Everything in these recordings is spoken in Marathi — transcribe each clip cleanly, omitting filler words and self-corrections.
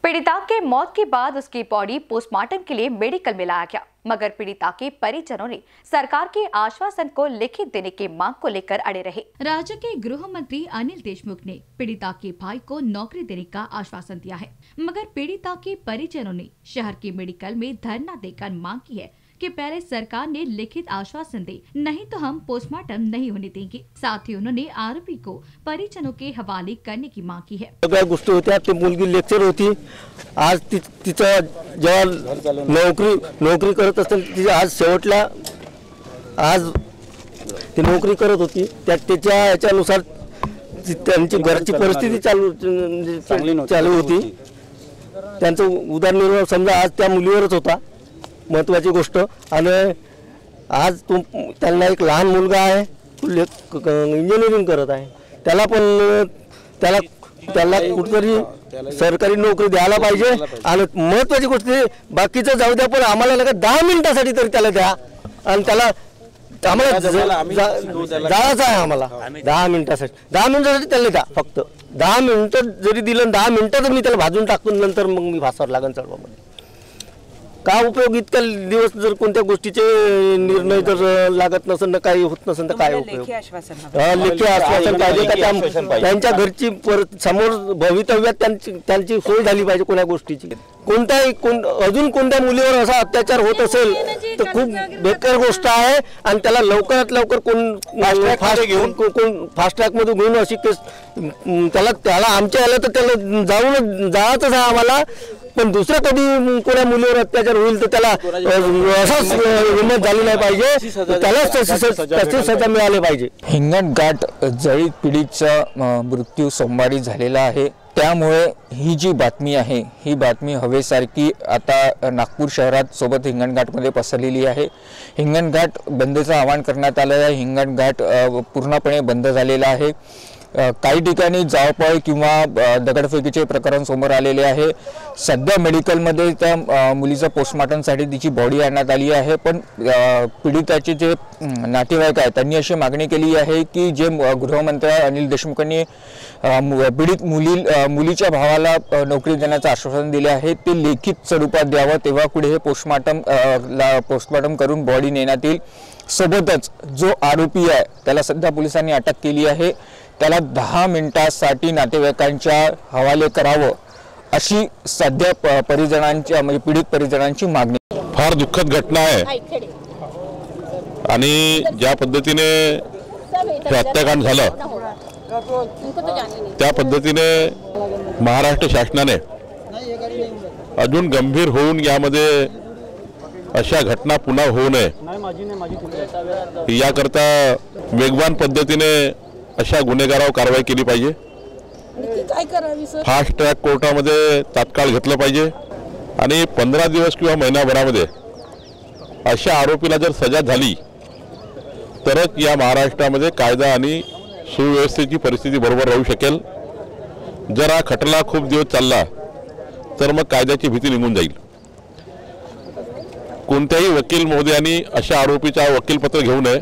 पीड़िता के मौत के बाद उसकी बॉडी पोस्टमार्टम के लिए मेडिकल में लाया गया, मगर पीड़िता के परिजनों ने सरकार के आश्वासन को लिखित देने की मांग को लेकर अड़े रहे। राज्य के गृह मंत्री अनिल देशमुख ने पीड़िता के भाई को नौकरी देने का आश्वासन दिया है, मगर पीड़िता के परिजनों ने शहर के मेडिकल में धरना देकर मांग की है कि पहले सरकार ने लिखित आश्वासन दे, नहीं तो हम पोस्टमार्टम नहीं होने देंगे। साथ ही उन्होंने आरोपी को परिजनों के हवाले करने की मांग की है। सगळ्या गोष्टी होत्या, ती मुलगी लेक्चर होती, आज तिचा जेव्हा नोकरी करत असताना तिच्या आज शेवटला आज ती नोकरी करत होती, त्याच्या याच्यानुसार त्यांची घरची परिस्थिती चालू होती, त्यांचा उदरनिर्वाह समजा आज त्या मुलीवरच होता। महत्वाची गोष्ट आणि आज त्यांना एक लहान मुलगा आहे, इंजिनिअरिंग करत आहे, त्याला कुठेतरी सरकारी नोकरी द्यायला पाहिजे। आणि महत्वाची गोष्ट बाकीचं जाऊ द्या, पण आम्हाला लगेच 10 मिनिटासाठी तरी त्याला द्या आणि त्याला आम्हाला जायचं आहे, आम्हाला 10 मिनिटासाठी त्याला द्या, फक्त 10 मिनिटं जरी दिलं, 10 मिनिटात मी त्याला भाजून टाकून नंतर मग मी फासावर लागन चढवामध्ये। का उपयोग इतक्या दिवस जर कोणत्या गोष्टीचे निर्णय जर लागत नसेल ना, काही होत नसेल तर काय उपयोग? लेखी आश्वासन पाहिजे का? त्यांच्या घरची समोर भवितव्यात त्यांची सोय झाली पाहिजे कोणत्या गोष्टीची। अजून कोणत्या मुलीवर असा अत्याचार होत असेल तर खूप बेकार गोष्ट आहे आणि त्याला लवकरात लवकर कोण फास्ट ट्रॅक मध्ये घेऊन अशी केस त्याला आमच्या याला तर त्याला जायचंच आहे आम्हाला, पण दुसऱ्या कधी कोणा मुलीवर अत्याचार होईल तर त्याला असाच हिंमत झाली नाही पाहिजे, त्यालाच तशी सजा मिळाली पाहिजे। हिंगणघाट जळीत पीडितचा मृत्यू सोमवारी झालेला आहे, त्यामुळे ही जी बातमी आहे ही बातमी हवेसारखी आता नागपूर शहरात सोबत हिंगणघाटमध्ये पसरलेली आहे। हिंगणघाट बंदचं आवाहन करण्यात आलं आहे, हिंगणघाट पूर्णपणे बंद झालेला आहे। काही ठिकाणी जाळपोळ किंवा दगडफेकीचे प्रकरण समोर आलेले आहे। सध्या मेडिकलमध्ये त्या मुलीचा पोस्टमार्टमसाठी तिची बॉडी आणण्यात आली आहे, पण पीडिताचे जे नातेवाईक आहेत त्यांनी अशी मागणी केली आहे की जे गृहमंत्री अनिल देशमुखांनी पीडित मुलीच्या भावाला नोकरी देण्याचं आश्वासन दिले आहे ते लिखित स्वरूपात द्यावं, तेव्हा पुढे हे पोस्टमार्टम करून बॉडी नेण्यात येईल। सोबतच जो आरोपी आहे त्याला सध्या पोलिसांनी अटक केली आहे, त्याला 10 मिनिटांसाठी नातेवाईकांच्या हवाले करावं अशी सध्या परिजनांची म्हणजे पीडित परिजनांची मागणी। फार दुःखद घटना आहे आणि ज्या पद्धतीने हे हत्याकांड झालं त्या पद्धतीने महाराष्ट्र शासनाने अजून गंभीर होऊन यामध्ये अशा घटना पुन्हा होऊ नये याकरता वेगवान पद्धतीने अशा गुन्हेगारावर कारवाई केली पाहिजे। फास्ट ट्रॅक कोर्टामध्ये तात्काळ घेतलं पाहिजे आणि 15 दिवस किंवा महिनाभरामध्ये अशा आरोपीला जर सजा झाली तरच या महाराष्ट्रामध्ये कायदा आणि सुव्यवस्थेची परिस्थिती बरोबर राहू शकेल। जर हा खटला खूप दिवस चालला तर मग कायद्याची भीती निघून जाईल। कोणत्याही वकील महोदयांनी अशा आरोपीचा वकीलपत्र घेऊ नये,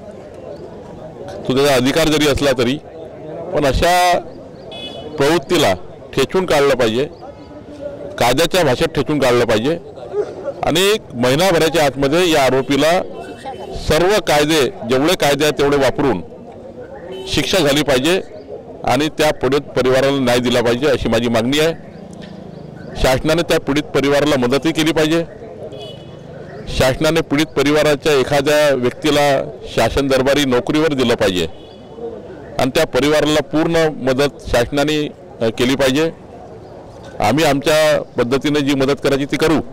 तो त्याचा अधिकार जरी असला तरी, पण अशा प्रवृत्तीला ठेचून काढलं पाहिजे, कायद्याच्या भाषेत ठेचून काढलं पाहिजे आणि महिनाभराच्या आतमध्ये या आरोपीला सर्व कायदे जेवढे कायदे आहेत तेवढे वापरून शिक्षा झाली पाहिजे आणि त्या पीडित परिवाराला न्याय दिला पाहिजे अशी माझी मागणी आहे। शासनाने त्या पीडित परिवाराला मदतही केली पाहिजे। शासनाने पीडित परिवाराच्या एखाद्या व्यक्तीला शासन दरबारी नोकरीवर दिलं पाहिजे आणि त्या परिवाराला पूर्ण मदत शासनाने केली पाहिजे। आम्ही आमच्या पद्धतीने जी मदत करायची ती करू,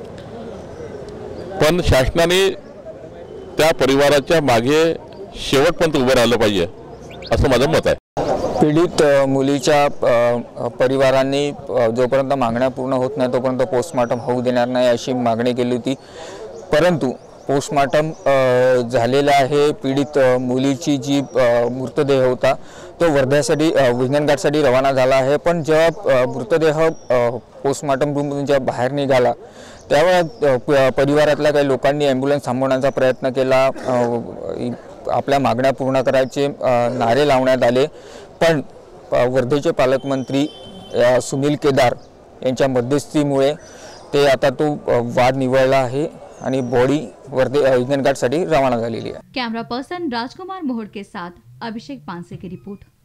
पण शासनाने त्या परिवाराच्या मागे शेवटपर्यंत उभं राहिलं पाहिजे असं माझं मत आहे। पीडित मुलीच्या परिवारांनी जोपर्यंत मागण्या पूर्ण होत नाही तोपर्यंत पोस्टमार्टम होऊ देणार नाही अशी मागणी केली होती, परंतु पोस्टमार्टम झालेला आहे। पीडित मुलीची जी मृतदेह होता तो वर्ध्यासाठी हिंगणघाटसाठी रवाना झाला आहे, पण जेव्हा मृतदेह पोस्टमार्टम रूममधून जेव्हा बाहेर निघाला तेव्हा परिवारातल्या काही लोकांनी ॲम्ब्युलन्स थांबवण्याचा प्रयत्न केला, आपल्या मागण्या पूर्ण करायचे नारे लावण्यात आले, पण वर्धेचे पालकमंत्री सुनील केदार यांच्या मध्यस्थीमुळे ते आता तो वाद निवळला आहे आणि बॉडी वर्धे हिंगणघाटसाठी रवाना झालेली आहे। कैमरा पर्सन राजकुमार मोहड़ के साथ अभिषेक पांसे की रिपोर्ट।